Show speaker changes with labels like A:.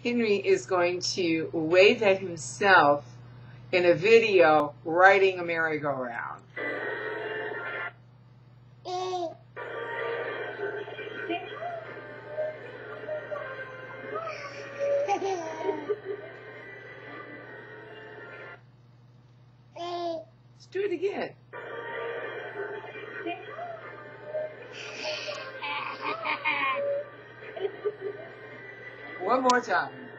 A: Henry is going to wave at himself in a video riding a merry-go-round. Let's do it again. One more time.